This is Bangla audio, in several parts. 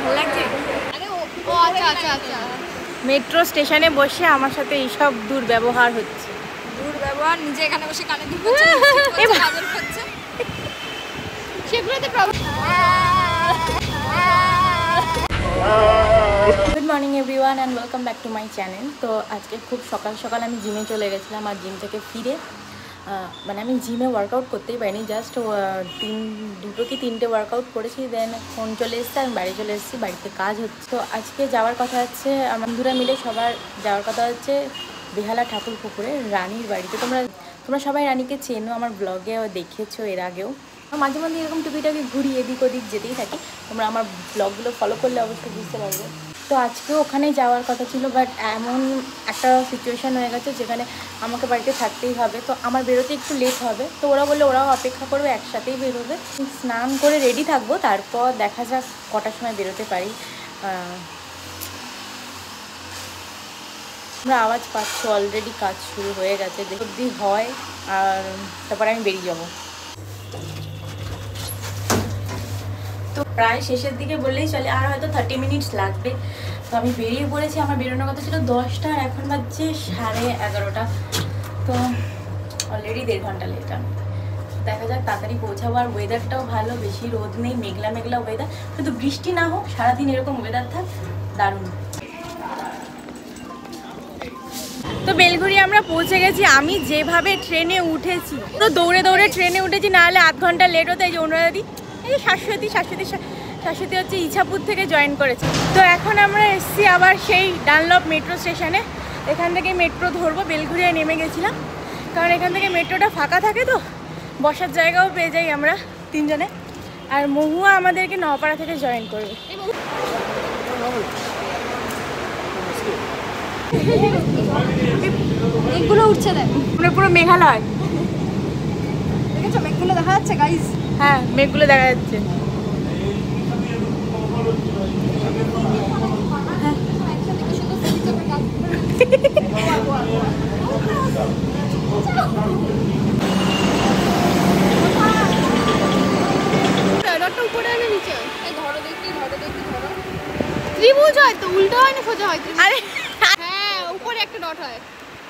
মেট্রো স্টেশনে বসে আমার সাথে এইসব দুর্ব্যবহার হচ্ছে। দুর্ব্যবহার নিজে এখানে বসে কানে দিয়ে করছে সেগুলোতে problem. Good morning everyone and welcome back to my channel. তো আজকে খুব সকাল সকাল আমি জিমে চলে গেছিলাম, আর জিম থেকে ফিরে মানে আমি জিমে ওয়ার্কআউট করতেই পারিনি, জাস্ট দুটো কি তিনটে ওয়ার্কআউট করেছি, দেন ফোন চলে এসেছে, আমি বাড়ি চলে এসেছি, বাড়িতে কাজ হচ্ছে। তো আজকে যাওয়ার কথা হচ্ছে, বন্ধুরা মিলে সবার যাওয়ার কথা হচ্ছে বেহালা ঠাকুর পুকুরে রানীর বাড়িতে। তোমরা সবাই রানীকে চেনো, আমার ব্লগে দেখেছো এর আগেও। মাঝে মাঝে এরকম টুপিটাকে ঘুরি এদিক ওদিক যেতেই থাকি, তোমরা আমার ব্লগগুলো ফলো করলে অবশ্যই বুঝতে পারবে। তো আজকেও ওখানে যাওয়ার কথা ছিল, বাট এমন একটা সিচুয়েশান হয়ে গেছে যেখানে আমাকে বাড়িতে থাকতেই হবে। তো আমার বেরোতে একটু লেট হবে, তো ওরা বললে ওরাও অপেক্ষা করবে, একসাথেই বেরোবে। স্নান করে রেডি থাকবো, তারপর দেখা যাক কটার সময় বেরোতে পারি। আমরা আওয়াজ পাচ্ছি, অলরেডি কাজ শুরু হয়ে গেছে, যদি হয় আর তারপরে আমি বেরিয়ে যাবো। তো প্রায় শেষের দিকে বললেই চলে, আর হয়তো 30 মিনিটস লাগবে। তো আমি বেরিয়ে পড়েছি, আমার বেরোনোর কথা ছিল 10টা, আর এখন বাজছে 11:30। তো অলরেডি 1.5 ঘন্টা লেট। আমি দেখা যাক তাড়াতাড়ি পৌঁছাবো। আর ওয়েদারটাও ভালো, বেশি রোদ নেই, মেঘলা মেঘলা ওয়েদার, কিন্তু বৃষ্টি না হোক, সারাদিন এরকম ওয়েদার থাক, দারুণ। তো বেলঘড়ি আমরা পৌঁছে গেছি। আমি যেভাবে ট্রেনে উঠেছি, তো দৌড়ে দৌড়ে ট্রেনে উঠেছি, নাহলে আধ ঘন্টা লেট হতো। এই যে অনুরাধি, এই শাশ্বতী হচ্ছে ইছাপুর থেকে জয়েন করেছে। তো এখন আমরা এসছি আবার সেই ডানলপ মেট্রো স্টেশনে। এখান থেকে মেট্রো ধরবো, বেলঘড়িয়ায় নেমে গেছিলাম, কারণ এখান থেকে মেট্রোটা ফাঁকা থাকে, তো বসার জায়গাও পেয়ে যাই আমরা তিনজনে। আর মহুয়া আমাদেরকে নপাড়া থেকে জয়েন করবে। মেঘগুলো উঠছে, দেখ পুরো মেঘালয়। দেখেছো মেঘগুলো দেখা যাচ্ছে গাইস? হ্যাঁ, মেঘগুলো দেখা যাচ্ছে। ত্রিভুজ হয় তো, উল্টো হয় না সোজা হয়? আরে হ্যাঁ, উপরে একটা ডট হয়।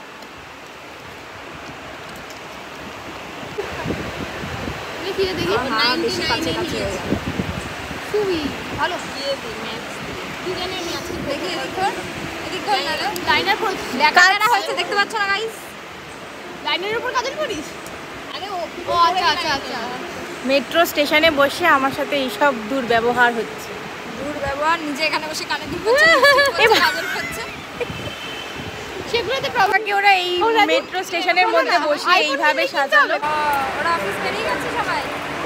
দেখি বেশি কাছে কাছে খুবই ভালো। কি জানি আমি আজকে দেখি এদিক ধর না, লাইনার লেখা হয়েছে দেখতে পাচ্ছ না গাইস? লাইনের উপর কাজল করিস? আরে ও আচ্ছা। মেট্রো স্টেশনে বসে আমার সাথে এইসব দুর্ব্যবহার হচ্ছে। দুর্ব্যবহার নিজে এখানে বসে কানে দিয়ে করছে সেগুলোতে প্রবলেম। ওরা এই মেট্রো স্টেশনের মধ্যে বসে এইভাবে সাজালো। ওরা অফিস বেরিয়ে গেছে সবাই।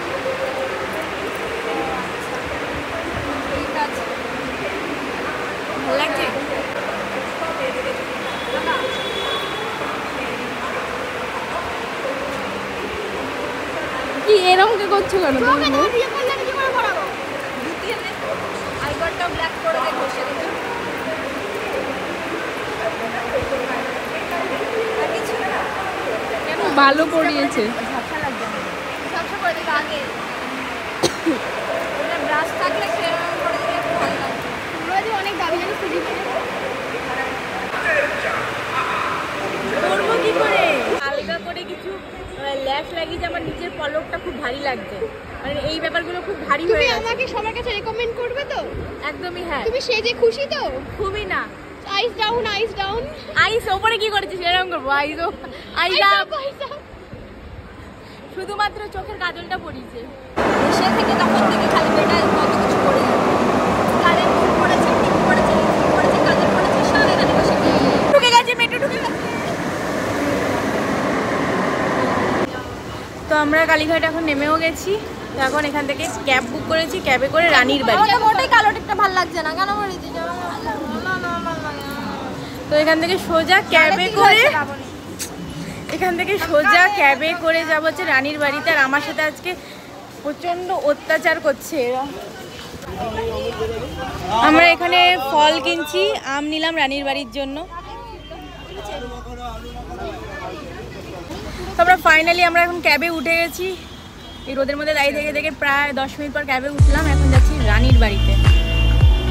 ঠিক আছে, ভালো লাগছে। কি এরকম কে করছো কেন? আইবারটা ব্ল্যাক করে দেখো, সেটা ভালো পড়িয়েছে। ঝাপসা লাগবে না, ঝাপসা করে দেখো আগে। ওটা ব্রাশ থাকলে সেরকম করে দিলে ভালো লাগবে। তোমরা যে অনেক দামি দামি খুঁজি করবো কি করে? হালকা করে কিছু ল্যাশ লাগিয়েছে, আমার নিচের পলকটা খুব ভারী লাগছে, মানে এই ব্যাপারগুলো খুব ভারী হয়ে গেছে। তুমি আমাকে সবার কাছে রেকমেন্ড করবে তো? একদমই হ্যাঁ। তুমি সেজে খুশি তো? খুবই না। আইস ডাউন আইস ওপরে কি করেছিস? এরকম করবো, আইস আপ। শুধুমাত্র চোখের কাজলটা পড়িয়েছে। এসে থেকে তখন থেকে খালি বেটা কত কিছু করে যাবে। কারে মুখ পড়েছে, টিপ পড়েছে, লিপস্টিক পড়েছে, কাজল পড়েছে, সারা গানে বসে ঢুকে গেছে, মেট্রো ঢুকে গেছে। তো আমরা কালীঘাট এখন নেমেও গেছি। তো এখন এখান থেকে ক্যাব বুক করেছি, ক্যাবে করে রানীর বাড়ি। মোটেই কালো টিপটা ভালো লাগছে না, কেন বলেছি? তো এখান থেকে সোজা ক্যাবে করে যাবো হচ্ছে রানীর বাড়িতে। আর আমার সাথে আজকে প্রচন্ড অত্যাচার করছে এরা। আমরা এখানে ফল কিনছি, আম নিলাম রানীর বাড়ির জন্য। আমরা ফাইনালি আমরা এখন ক্যাবে উঠে গেছি। এই রোদের মধ্যে দাঁড়িয়ে থেকে প্রায় 10 মিনিট পর ক্যাবে উঠলাম। এখন যাচ্ছি রানীর বাড়িতে।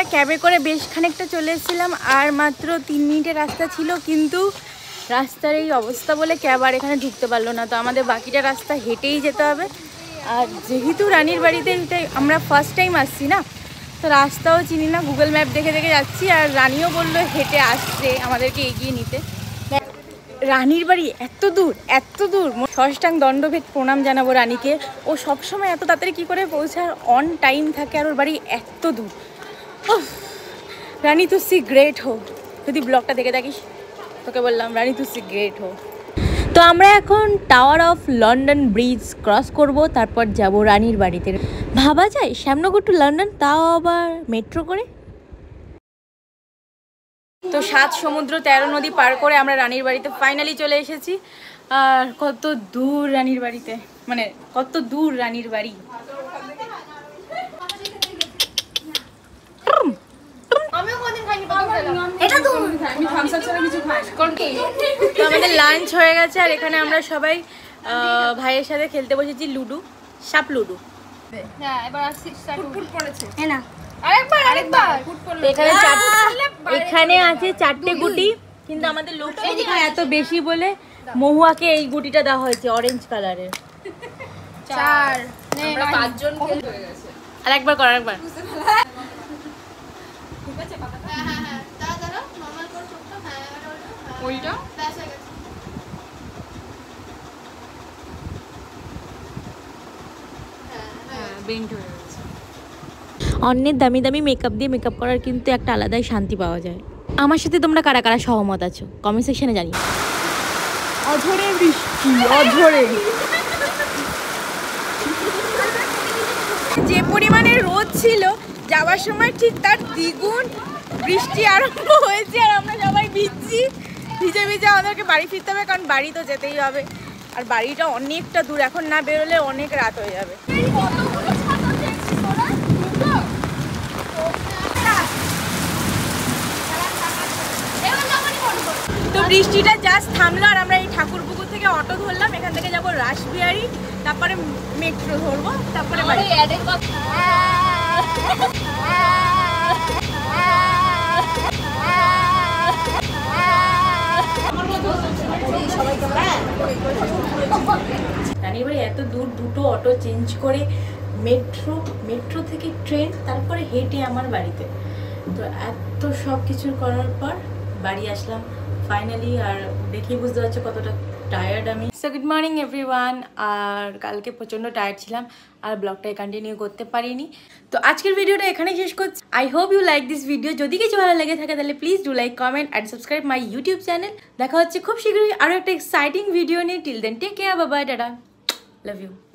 ক্যাবে করে বেশ খানিকটা চলে এসেছিলাম, আর মাত্র 3 মিনিটের রাস্তা ছিল, কিন্তু রাস্তার এই অবস্থা বলে ক্যাব আর এখানে ঢুকতে পারলো না। তো আমাদের বাকিটা রাস্তা হেঁটেই যেতে হবে। আর যেহেতু রানীর বাড়িতে এটাই আমরা ফার্স্ট টাইম আসছি না, তো রাস্তাও চিনি না, গুগল ম্যাপ দেখে দেখে যাচ্ছি। আর রানীও বললো হেঁটে আসছে আমাদেরকে এগিয়ে নিতে। রানীর বাড়ি এত দূর, এত দূর, ষষ্ঠাং দণ্ডভেদ প্রণাম জানাবো রানীকে। ও সবসময় এত তাড়াতাড়ি কী করে পৌঁছার, অন টাইম থাকে, আর ওর বাড়ি এত দূর। রানী তুই সি গ্রেট হো। যদি ব্লগটা দেখে থাকিস তোকে বললাম রানী তুই সি গ্রেট হো। তো আমরা এখন tower of London bridge cross করব, তারপর যাব রানীর বাড়িতে। ভাবা যায় শ্যামনগর টু লন্ডন, তাও আবার মেট্রো করে। তো 7 সমুদ্র 13 নদী পার করে আমরা রানীর বাড়িতে ফাইনালি চলে এসেছি। আর কত দূর রানীর বাড়িতে, মানে কত দূর রানীর বাড়ি। তো আমাদের লাঞ্চ হয়ে গেছে, আর এখানে আমরা সবাই ভাইয়ের সাথে খেলতে বসেছি লুডো, সাপ লুডো। এখানে আছে 4টে গুটি, কিন্তু আমাদের লোক এত বেশি বলে মহুয়াকে এই গুটিটা দেওয়া হয়েছে অরেঞ্জ কালারের। 4 5 জন খেল হয়ে গেছে। আরেকবার কর, আরেকবার। ওইটা বেন্ট হয়ে গেছে। অন্যের দামি দামি মেকআপ দিয়ে মেকআপ করার কিন্তু একটা আলাদাই শান্তি পাওয়া যায়। আমার সাথে তোমরা কারা কারা সহমত আছো কমেন্ট সেকশনে জানি। অঝরে বৃষ্টি, অঝরে। যে পরিমাণে রোদ ছিল যাওয়ার সময় ঠিক তার দ্বিগুণ বৃষ্টি আরম্ভ হয়েছে, আর আমরা সবাই ভিজছি। ভিজে ভিজে আমাদেরকে বাড়ি ফিরতে হবে, কারণ বাড়ি তো যেতেই হবে। আর বাড়িটা অনেকটা দূর, এখন না বেরোলে অনেক রাত হয়ে যাবে। তো বৃষ্টিটা জাস্ট থামলো, আর আমরা এই ঠাকুরপুকুর থেকে অটো ধরলাম। এখান থেকে যাবো রাসবিহারী, তারপরে মেট্রো ধরবো, তারপরে বাড়ি। রানীর বাড়ি এত দূর, দুটো অটো চেঞ্জ করে মেট্রো থেকে ট্রেন, তারপরে হেঁটে আমার বাড়িতে। তো এত সব কিছুর করার পর বাড়ি আসলাম ফাইনালি। আর দেখেই বুঝতে পারছো কতটা টায়ার্ড আমি। So good morning everyone. আর কালকে প্রচণ্ড টায়ার্ড ছিলাম, আর ব্লগটাই কন্টিনিউ করতে পারিনি। তো আজকের ভিডিওটা এখানেই শেষ করছি। I hope you like this video. যদি কিছু ভালো লেগে থাকে তাহলে please do like, comment and subscribe my YouTube channel. দেখা হচ্ছে খুব শীঘ্রই আরও একটা এক্সাইটিং ভিডিও নিয়ে। Till then take care, bye bye, tata, love you.